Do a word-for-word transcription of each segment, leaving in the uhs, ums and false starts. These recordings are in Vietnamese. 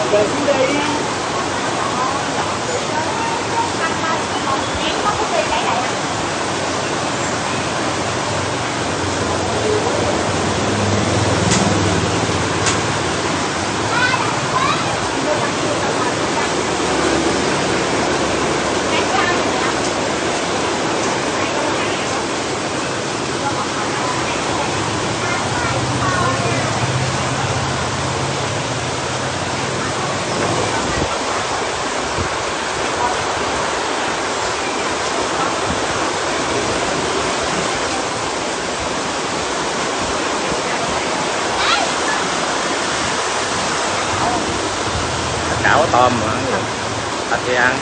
Rồi xuống đi. Chảo tôm mà thịt gì ăn.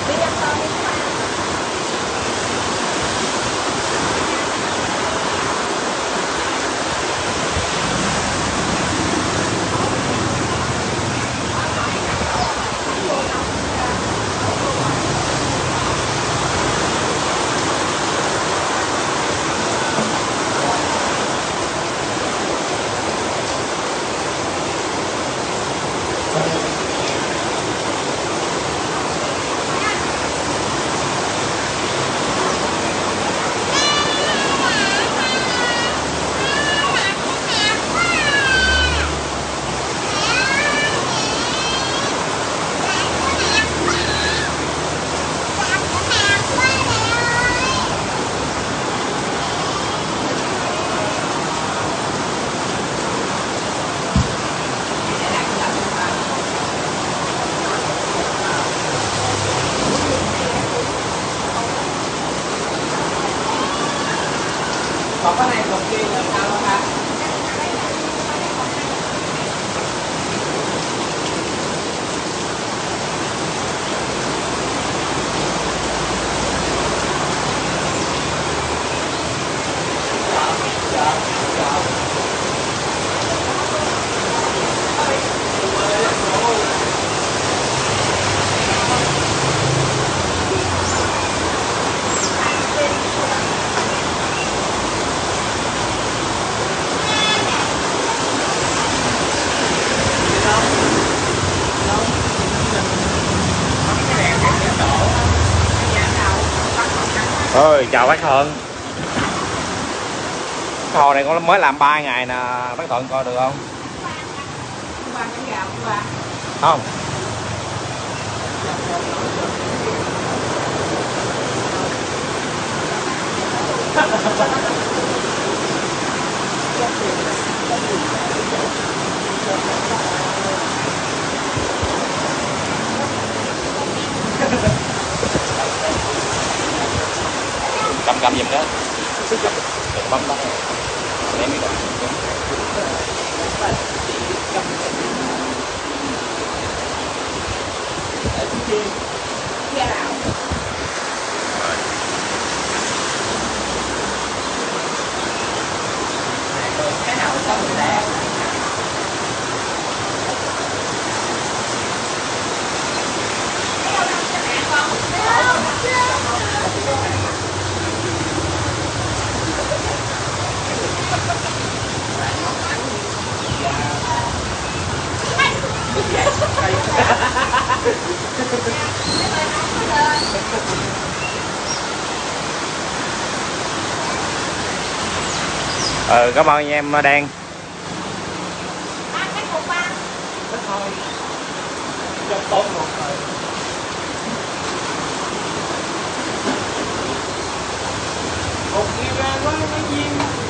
Còn cái này còn kia là sao hả? Ơi chào bác Thuận. Cái hồ này con mới làm ba ngày nè, bác Thuận coi được không? Không. Cầm cầm giùm đó. Đừng bấm đó. Ném đi. Cái nào xong rồi đẹp. Ừ, cảm ơn anh em đen. Một kia ra quá nó viên.